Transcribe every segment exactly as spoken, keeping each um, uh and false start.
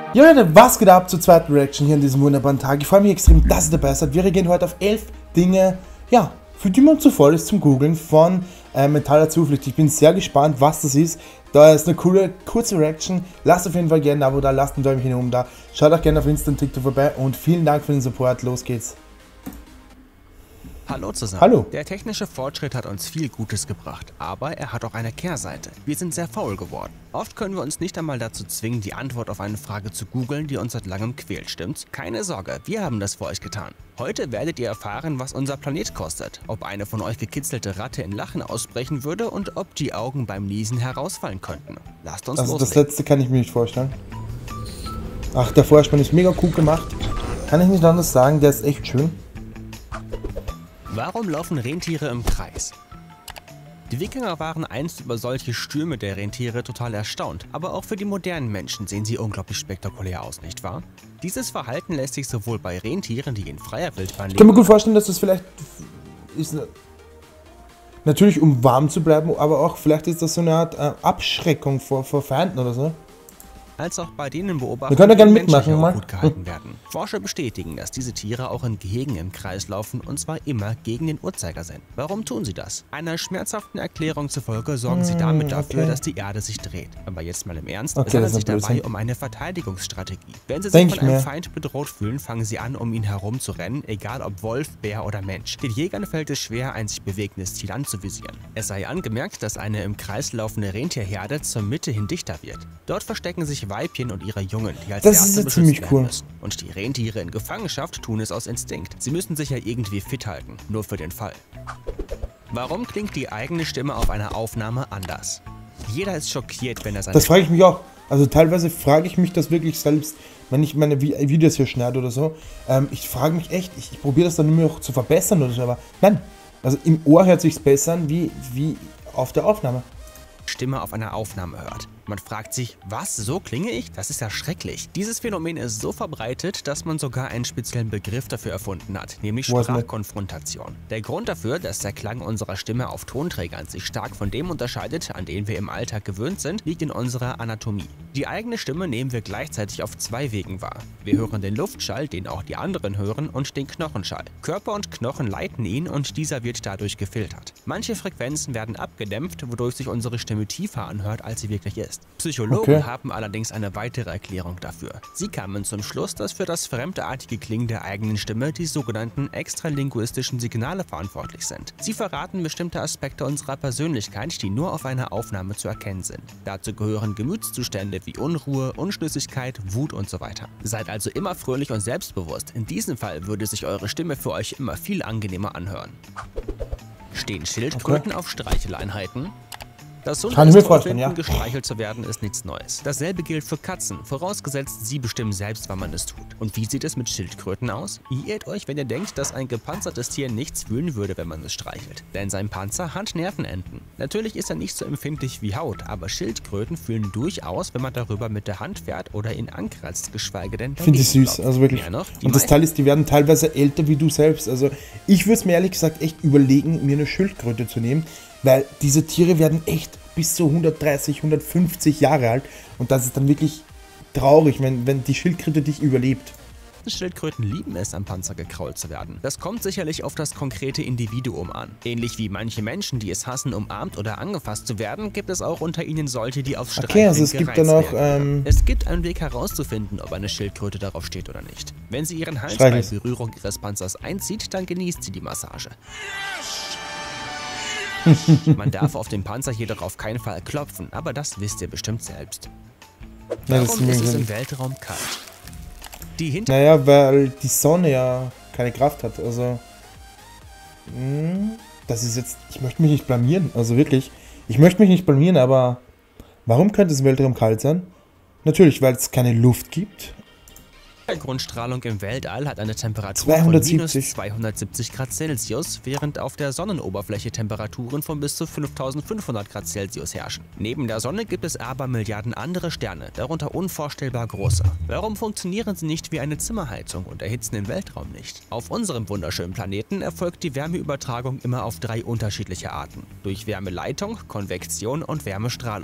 Ja Leute, was geht ab zur zweiten Reaction hier an diesem wunderbaren Tag? Ich freue mich extrem, dass ihr dabei seid. Wir reagieren heute auf elf Dinge, ja, für die man zu voll ist zum Googlen von äh, Mentaler Zuflucht. Ich bin sehr gespannt, was das ist. Da ist eine coole, kurze Reaction. Lasst auf jeden Fall gerne ein Abo da, lasst ein Däumchen oben da. Schaut auch gerne auf Insta und TikTok vorbei und vielen Dank für den Support. Los geht's. Hallo zusammen. Hallo. Der technische Fortschritt hat uns viel Gutes gebracht, aber er hat auch eine Kehrseite. Wir sind sehr faul geworden. Oft können wir uns nicht einmal dazu zwingen, die Antwort auf eine Frage zu googeln, die uns seit langem quält, stimmt's? Keine Sorge, wir haben das für euch getan. Heute werdet ihr erfahren, was unser Planet kostet, ob eine von euch gekitzelte Ratte in Lachen ausbrechen würde und ob die Augen beim Niesen herausfallen könnten. Lasst uns Also loslegen. das letzte kann ich mir nicht vorstellen. Ach, der Vorspann ist mega cool gemacht. Kann ich nicht anders sagen, der ist echt schön. Warum laufen Rentiere im Kreis? Die Wikinger waren einst über solche Stürme der Rentiere total erstaunt, aber auch für die modernen Menschen sehen sie unglaublich spektakulär aus, nicht wahr? Dieses Verhalten lässt sich sowohl bei Rentieren, die in freier Wildbahn leben... Ich kann mir gut vorstellen, dass das vielleicht ist... Natürlich, um warm zu bleiben, aber auch vielleicht ist das so eine Art äh, Abschreckung vor, vor Feinden oder so. Als auch bei denen beobachten, wir können ja gerne die mitmachen, menschlich mal. auch gut gehalten werden. Forscher bestätigen, dass diese Tiere auch in Gehegen im Kreis laufen und zwar immer gegen den Uhrzeigersinn. Warum tun sie das? Einer schmerzhaften Erklärung zufolge sorgen sie damit dafür, okay. dass die Erde sich dreht. Aber jetzt mal im Ernst, Okay, es handelt das sich ist ein dabei Blödsinn. um eine Verteidigungsstrategie. Wenn sie Denk sich von einem mir. Feind bedroht fühlen, fangen sie an, um ihn herum zu rennen, egal ob Wolf, Bär oder Mensch. Den Jägern fällt es schwer, ein sich bewegendes Ziel anzuvisieren. Es sei angemerkt, dass eine im Kreis laufende Rentierherde zur Mitte hin dichter wird. Dort verstecken sich Weibchen und ihre Jungen, die als Das erste ist ja beschützt ziemlich werden cool. müssen. Und die Rentiere in Gefangenschaft tun es aus Instinkt. Sie müssen sich ja irgendwie fit halten, nur für den Fall. Warum klingt die eigene Stimme auf einer Aufnahme anders? Jeder ist schockiert, wenn er seine... Das frage ich mich auch. Also teilweise frage ich mich das wirklich selbst, wenn ich meine Vi- Videos hier schneide oder so. Ähm, ich frage mich echt, ich, ich probiere das dann immer noch zu verbessern oder so, aber nein. Also im Ohr hört sich's besser an wie, wie auf der Aufnahme. Stimme auf einer Aufnahme hört. Man fragt sich, was, so klinge ich? Das ist ja schrecklich. Dieses Phänomen ist so verbreitet, dass man sogar einen speziellen Begriff dafür erfunden hat, nämlich Wo ist das? Sprachkonfrontation. Der Grund dafür, dass der Klang unserer Stimme auf Tonträgern sich stark von dem unterscheidet, an den wir im Alltag gewöhnt sind, liegt in unserer Anatomie. Die eigene Stimme nehmen wir gleichzeitig auf zwei Wegen wahr. Wir hören den Luftschall, den auch die anderen hören, und den Knochenschall. Körper und Knochen leiten ihn und dieser wird dadurch gefiltert. Manche Frequenzen werden abgedämpft, wodurch sich unsere Stimme tiefer anhört, als sie wirklich ist. Psychologen Okay. haben allerdings eine weitere Erklärung dafür. Sie kamen zum Schluss, dass für das fremdartige Klingen der eigenen Stimme die sogenannten extralinguistischen Signale verantwortlich sind. Sie verraten bestimmte Aspekte unserer Persönlichkeit, die nur auf einer Aufnahme zu erkennen sind. Dazu gehören Gemütszustände wie Unruhe, Unschlüssigkeit, Wut und so weiter. Seid also immer fröhlich und selbstbewusst. In diesem Fall würde sich eure Stimme für euch immer viel angenehmer anhören. Stehen Schildkröten Okay. auf Streicheleinheiten? Das Hunde Kann ich mir es toll vorstellen, finden, ja. gestreichelt zu werden, ist nichts Neues. Dasselbe gilt für Katzen, vorausgesetzt sie bestimmen selbst, wann man es tut. Und wie sieht es mit Schildkröten aus? Ihr irrt euch, wenn ihr denkt, dass ein gepanzertes Tier nichts fühlen würde, wenn man es streichelt. Denn sein Panzer hat Nervenenden. Natürlich ist er nicht so empfindlich wie Haut, aber Schildkröten fühlen durchaus, wenn man darüber mit der Hand fährt oder ihn ankratzt, geschweige denn Finde ich dagegen süß, klopft. also wirklich. Mehr noch, die Und das meisten Teil ist, die werden teilweise älter wie du selbst. Also ich würde es mir ehrlich gesagt echt überlegen, mir eine Schildkröte zu nehmen, weil diese Tiere werden echt bis zu hundertdreißig, hundertfünfzig Jahre alt und das ist dann wirklich traurig, wenn, wenn die Schildkröte dich überlebt. Schildkröten lieben es, am Panzer gekrault zu werden. Das kommt sicherlich auf das konkrete Individuum an. Ähnlich wie manche Menschen, die es hassen, umarmt oder angefasst zu werden, gibt es auch unter ihnen solche, die auf Streicheln Okay, also es gibt dann auch, werden. ähm, Es gibt einen Weg herauszufinden, ob eine Schildkröte darauf steht oder nicht. Wenn sie ihren Hals Streichel. bei Berührung ihres Panzers einzieht, dann genießt sie die Massage. Man darf auf dem Panzer jedoch auf keinen Fall klopfen, aber das wisst ihr bestimmt selbst. Ja, das Warum ist es mir- im Weltraum kalt? Die Hinter Naja, weil die Sonne ja keine Kraft hat, also mh, das ist jetzt, ich möchte mich nicht blamieren, also wirklich, ich möchte mich nicht blamieren, aber warum könnte es im Weltraum kalt sein? Natürlich, weil es keine Luft gibt. Grundstrahlung im Weltall hat eine Temperatur zweihundertsiebzig. von minus zweihundertsiebzig Grad Celsius, während auf der Sonnenoberfläche Temperaturen von bis zu fünftausendfünfhundert Grad Celsius herrschen. Neben der Sonne gibt es aber Milliarden andere Sterne, darunter unvorstellbar große. Warum funktionieren sie nicht wie eine Zimmerheizung und erhitzen den Weltraum nicht? Auf unserem wunderschönen Planeten erfolgt die Wärmeübertragung immer auf drei unterschiedliche Arten: durch Wärmeleitung, Konvektion und Wärmestrahlung.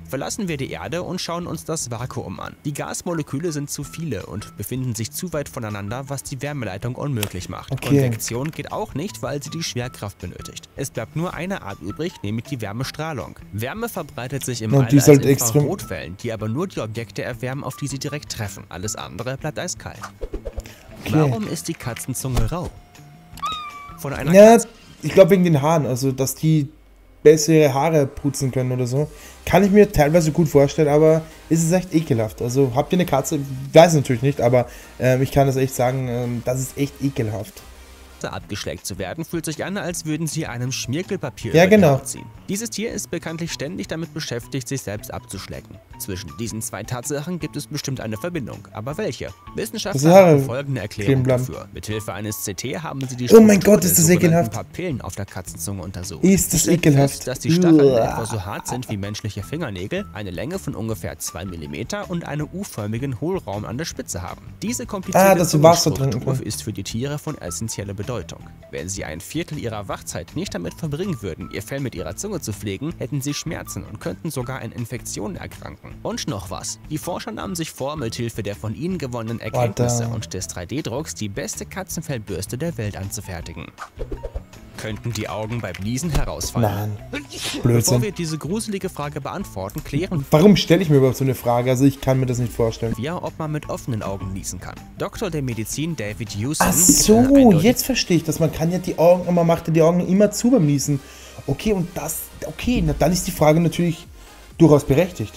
Verlassen wir die Erde und schauen uns das Vakuum an. Die Gasmoleküle sind zu viele und befinden sich zu weit voneinander, was die Wärmeleitung unmöglich macht. Okay. Konvektion geht auch nicht, weil sie die Schwerkraft benötigt. Es bleibt nur eine Art übrig, nämlich die Wärmestrahlung. Wärme verbreitet sich im Und All die ist als halt extrem- Infrarotwellen, die aber nur die Objekte erwärmen, auf die sie direkt treffen. Alles andere bleibt eiskalt. Okay. Warum ist die Katzenzunge rau? Von einer Ja, Katze ich glaube wegen den Haaren, also dass die bessere Haare putzen können oder so. Kann ich mir teilweise gut vorstellen, aber ist es echt ekelhaft. Also habt ihr eine Katze? Ich weiß es natürlich nicht, aber ähm, ich kann das echt sagen, ähm, das ist echt ekelhaft. abgeschleckt zu werden, fühlt sich an, als würden sie einem Schmirgelpapier Ja, über die genau. Haut ziehen. Dieses Tier ist bekanntlich ständig damit beschäftigt, sich selbst abzuschlecken. Zwischen diesen zwei Tatsachen gibt es bestimmt eine Verbindung. Aber welche? Wissenschaftler Haare haben folgende Erklärung kleben bleiben. dafür. Mithilfe eines C T haben sie die Oh mein Struktur Gott, ist der das sogenannten ekelhaft. Papillen auf der Katzenzunge untersucht. Ist das Sie stellten ekelhaft. fest, dass die Stacheln Uah. etwa so hart sind wie menschliche Fingernägel, eine Länge von ungefähr zwei Millimeter und einen U-förmigen Hohlraum an der Spitze haben. Diese komplizierte Ah, dass sie Wasser trinken Zungenstruktur können. ist für die Tiere von essentieller Bedeutung. Wenn sie ein Viertel ihrer Wachzeit nicht damit verbringen würden, ihr Fell mit ihrer Zunge zu pflegen, hätten sie Schmerzen und könnten sogar an Infektionen erkranken. Und noch was. Die Forscher nahmen sich vor, mithilfe der von ihnen gewonnenen Erkenntnisse Alter. und des drei D Drucks die beste Katzenfellbürste der Welt anzufertigen. Könnten die Augen beim Niesen herausfallen? Nein. Bevor Blödsinn. wir diese gruselige Frage beantworten, klären Warum stelle ich mir überhaupt so eine Frage? Also ich kann mir das nicht vorstellen. wir, ob man mit offenen Augen niesen kann. Doktor der Medizin David Houston Ach gibt so, eine eindeutige jetzt verstehe ich das. Man kann ja die Augen, man macht ja die Augen immer zu beim Niesen. Okay, und das, okay, na, dann ist die Frage natürlich durchaus berechtigt.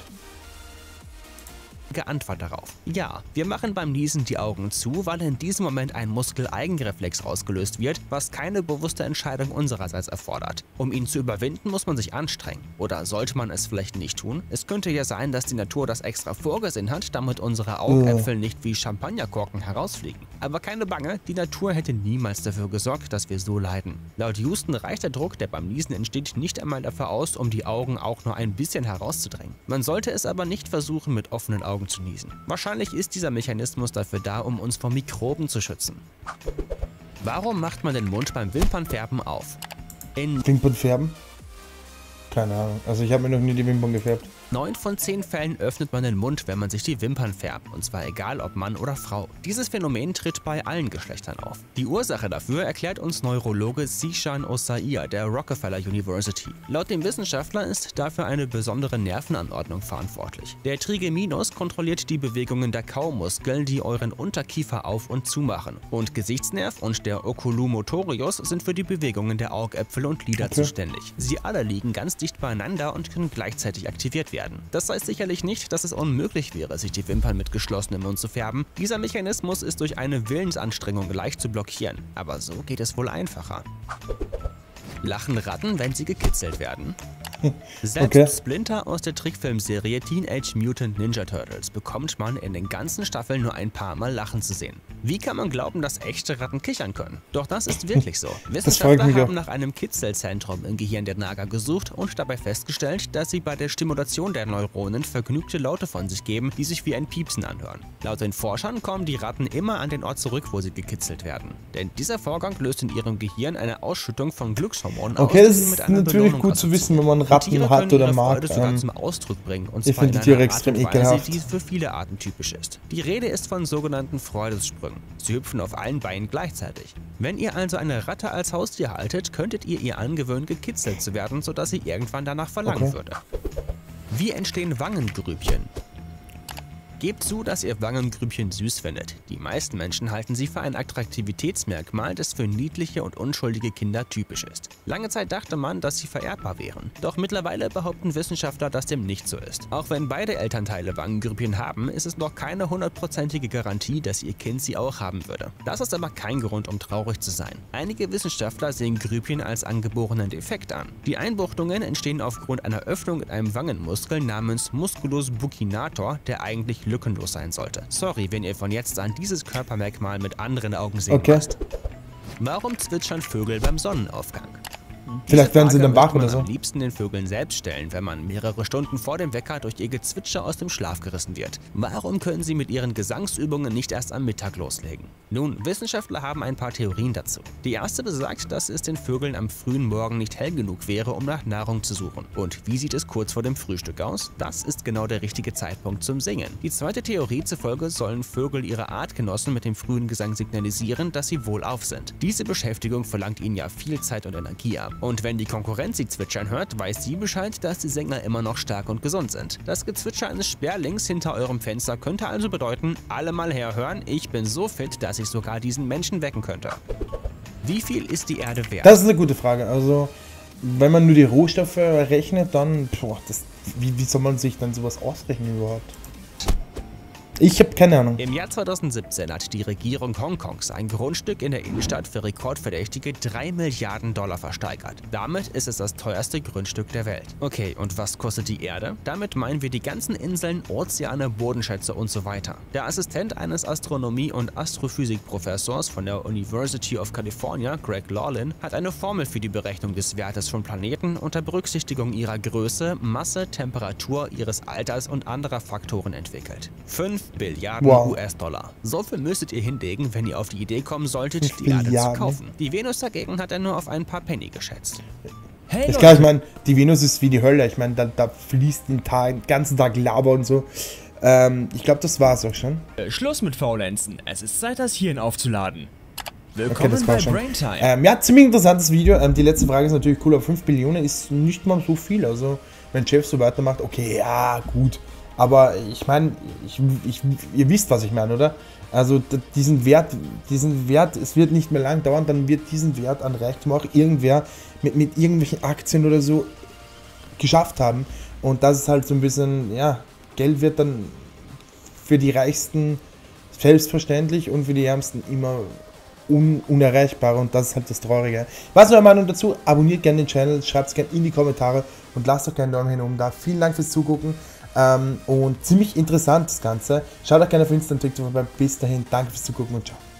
Antwort darauf. Ja, wir machen beim Niesen die Augen zu, weil in diesem Moment ein Muskel-Eigenreflex ausgelöst wird, was keine bewusste Entscheidung unsererseits erfordert. Um ihn zu überwinden, muss man sich anstrengen. Oder sollte man es vielleicht nicht tun? Es könnte ja sein, dass die Natur das extra vorgesehen hat, damit unsere Augäpfel nicht wie Champagnerkorken herausfliegen. Aber keine Bange, die Natur hätte niemals dafür gesorgt, dass wir so leiden. Laut Houston reicht der Druck, der beim Niesen entsteht, nicht einmal dafür aus, um die Augen auch nur ein bisschen herauszudrängen. Man sollte es aber nicht versuchen, mit offenen Augen zu niesen. Wahrscheinlich ist dieser Mechanismus dafür da, um uns vor Mikroben zu schützen. Warum macht man den Mund beim Wimpernfärben auf? In Wimpern färben? Keine Ahnung. Also ich habe mir noch nie die Wimpern gefärbt. neun von zehn Fällen öffnet man den Mund, wenn man sich die Wimpern färbt, und zwar egal ob Mann oder Frau. Dieses Phänomen tritt bei allen Geschlechtern auf. Die Ursache dafür erklärt uns Neurologe Zishan Osaia der Rockefeller University. Laut dem Wissenschaftler ist dafür eine besondere Nervenanordnung verantwortlich. Der Trigeminus kontrolliert die Bewegungen der Kaumuskeln, die euren Unterkiefer auf- und zumachen. Und Gesichtsnerv und der Oculomotorius sind für die Bewegungen der Augäpfel und Lider Okay. zuständig. Sie alle liegen ganz dicht beieinander und können gleichzeitig aktiviert werden. Das heißt sicherlich nicht, dass es unmöglich wäre, sich die Wimpern mit geschlossenem Mund zu färben. Dieser Mechanismus ist durch eine Willensanstrengung leicht zu blockieren, aber so geht es wohl einfacher. Lachen Ratten, wenn sie gekitzelt werden? Selbst Okay. Splinter aus der Trickfilmserie Teenage Mutant Ninja Turtles bekommt man in den ganzen Staffeln nur ein paar Mal lachen zu sehen. Wie kann man glauben, dass echte Ratten kichern können? Doch das ist wirklich so. frage ich Wissenschaftler mich auch. haben nach einem Kitzelzentrum im Gehirn der Nager gesucht und dabei festgestellt, dass sie bei der Stimulation der Neuronen vergnügte Laute von sich geben, die sich wie ein Piepsen anhören. Laut den Forschern kommen die Ratten immer an den Ort zurück, wo sie gekitzelt werden. Denn dieser Vorgang löst in ihrem Gehirn eine Ausschüttung von Glückshormonen aus, Okay, die das sie ist mit einer natürlich Belohnung gut zu wissen, wenn man assoziieren. Ratten Tiere hat können oder ihre mag. Freude sogar Ähm, zum Ausdruck bringen, und ich zwar in finde die einer Tiere Art extrem und Weise, ekelhaft. die für viele Arten typisch ist. Die Rede ist von sogenannten Freudessprüngen. Sie hüpfen auf allen Beinen gleichzeitig. Wenn ihr also eine Ratte als Haustier haltet, könntet ihr ihr angewöhnen, gekitzelt zu werden, sodass sie irgendwann danach verlangen Okay. würde. Wie entstehen Wangengrübchen? Gebt zu, dass ihr Wangengrübchen süß findet. Die meisten Menschen halten sie für ein Attraktivitätsmerkmal, das für niedliche und unschuldige Kinder typisch ist. Lange Zeit dachte man, dass sie vererbbar wären. Doch mittlerweile behaupten Wissenschaftler, dass dem nicht so ist. Auch wenn beide Elternteile Wangengrübchen haben, ist es noch keine hundertprozentige Garantie, dass ihr Kind sie auch haben würde. Das ist aber kein Grund, um traurig zu sein. Einige Wissenschaftler sehen Grübchen als angeborenen Defekt an. Die Einbuchtungen entstehen aufgrund einer Öffnung in einem Wangenmuskel namens Musculus buccinator, der eigentlich lückenlos sein sollte. Sorry, wenn ihr von jetzt an dieses Körpermerkmal mit anderen Augen sehen Okay. müsst. Warum zwitschern Vögel beim Sonnenaufgang? Vielleicht werden sie dann wach oder oder so. so. Am liebsten den Vögeln selbst stellen, wenn man mehrere Stunden vor dem Wecker durch ihr Gezwitscher aus dem Schlaf gerissen wird. Warum können sie mit ihren Gesangsübungen nicht erst am Mittag loslegen? Nun, Wissenschaftler haben ein paar Theorien dazu. Die erste besagt, dass es den Vögeln am frühen Morgen nicht hell genug wäre, um nach Nahrung zu suchen. Und wie sieht es kurz vor dem Frühstück aus? Das ist genau der richtige Zeitpunkt zum Singen. Die zweite Theorie zufolge sollen Vögel ihre Artgenossen mit dem frühen Gesang signalisieren, dass sie wohlauf sind. Diese Beschäftigung verlangt ihnen ja viel Zeit und Energie ab. Und wenn die Konkurrenz sie zwitschern hört, weiß sie Bescheid, dass die Sänger immer noch stark und gesund sind. Das Gezwitscher eines Sperlings hinter eurem Fenster könnte also bedeuten, alle mal herhören, ich bin so fit, dass ich sogar diesen Menschen wecken könnte. Wie viel ist die Erde wert? Das ist eine gute Frage. Also, wenn man nur die Rohstoffe rechnet, dann, boah, das, wie, wie soll man sich dann sowas ausrechnen überhaupt? Ich habe keine Ahnung. Im Jahr zweitausendsiebzehn hat die Regierung Hongkongs ein Grundstück in der Innenstadt für rekordverdächtige drei Milliarden Dollar versteigert. Damit ist es das teuerste Grundstück der Welt. Okay, und was kostet die Erde? Damit meinen wir die ganzen Inseln, Ozeane, Bodenschätze und so weiter. Der Assistent eines Astronomie- und Astrophysikprofessors von der University of California, Greg Lawlin, hat eine Formel für die Berechnung des Wertes von Planeten unter Berücksichtigung ihrer Größe, Masse, Temperatur, ihres Alters und anderer Faktoren entwickelt. fünf Billiarden wow. U S-Dollar. So viel müsstet ihr hinlegen, wenn ihr auf die Idee kommen solltet, die Billiarden. Erde zu kaufen. Die Venus dagegen hat er nur auf ein paar Penny geschätzt. Hey, ich glaube, ich meine, die Venus ist wie die Hölle. Ich meine, da, da fließt den, Tag, den ganzen Tag Lava und so. Ähm, ich glaube, das war's auch schon. Äh, Schluss mit Faulenzen. Es ist Zeit, das Hirn aufzuladen. Willkommen okay, bei schon. Braintime. Ähm, ja, ziemlich interessantes Video. Ähm, die letzte Frage ist natürlich cool, aber fünf Billionen ist nicht mal so viel. Also, wenn Jeff so weitermacht, okay, ja, gut. Aber ich meine, ich, ich, ihr wisst, was ich meine, oder? Also diesen Wert, diesen Wert, es wird nicht mehr lang dauern, dann wird diesen Wert an Reichtum auch irgendwer mit, mit irgendwelchen Aktien oder so geschafft haben. Und das ist halt so ein bisschen, ja, Geld wird dann für die Reichsten selbstverständlich und für die Ärmsten immer un unerreichbar. Und das ist halt das Traurige. Was ist eure Meinung dazu? Abonniert gerne den Channel, schreibt es gerne in die Kommentare und lasst doch gerne einen Daumen hin oben da. Vielen Dank fürs Zugucken. Ähm, und ziemlich interessant das Ganze. Schaut auch gerne auf Instagram, TikTok vorbei. Bis dahin, danke fürs Zugucken und ciao.